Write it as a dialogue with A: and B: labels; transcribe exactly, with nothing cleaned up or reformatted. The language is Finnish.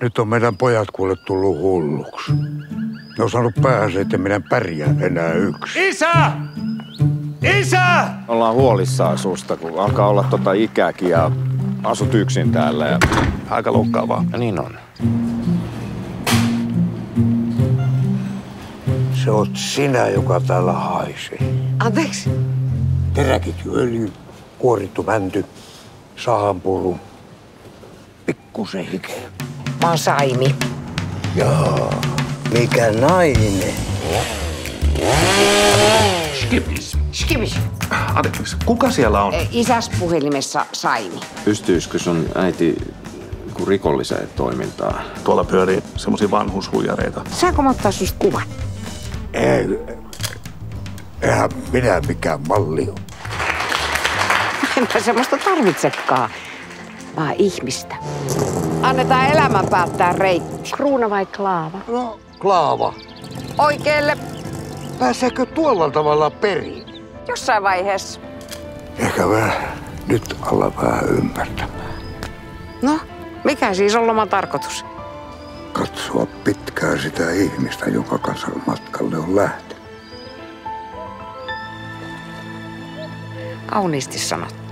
A: Nyt on meidän pojat kuule tullut hulluksi. Ne on saanut päähänsä, että minä pärjää enää yksi.
B: Isä! Isä!
C: Ollaan huolissaan susta, kun alkaa olla tota ikääkin ja asut yksin täällä. Ja...
B: Aika loukkaavaa.
C: Ja niin on.
A: Se oot sinä, joka täällä haisee.
D: Anteeksi?
A: Teräkitjööljy, kuorittu mänty, sahanpuru, pikkusen hikeä.
D: Mä oon Saimi.
A: Jaa, mikä nainen.
B: Skipis.
D: Skibis.
B: Anteeksi, kuka siellä on?
D: Isäs puhelimessa Saimi.
C: Pystyisikö sun äiti kun rikolliseen toimintaan?
B: Tuolla pyörii semmosia vanhushuijareita.
D: Saanko mä ottaa susta kuvan?
A: Ei, eihän minä mikään malli ole.
D: Enpä semmoista tarvitsekaan, vaan ihmistä. Annetaan elämän päättää reitti. Kruuna vai Klaava?
A: No, Klaava,
D: Oikeelle
A: pääseekö tuolla tavalla perin?
D: jossain vaiheessa.
A: Ehkä vähän nyt alla vähän ymmärtämään.
D: No, mikä siis on loman tarkoitus?
A: Katsoa pitkään sitä ihmistä, jonka kanssa matkalle on lähtenyt.
D: Kauniisti sanottu.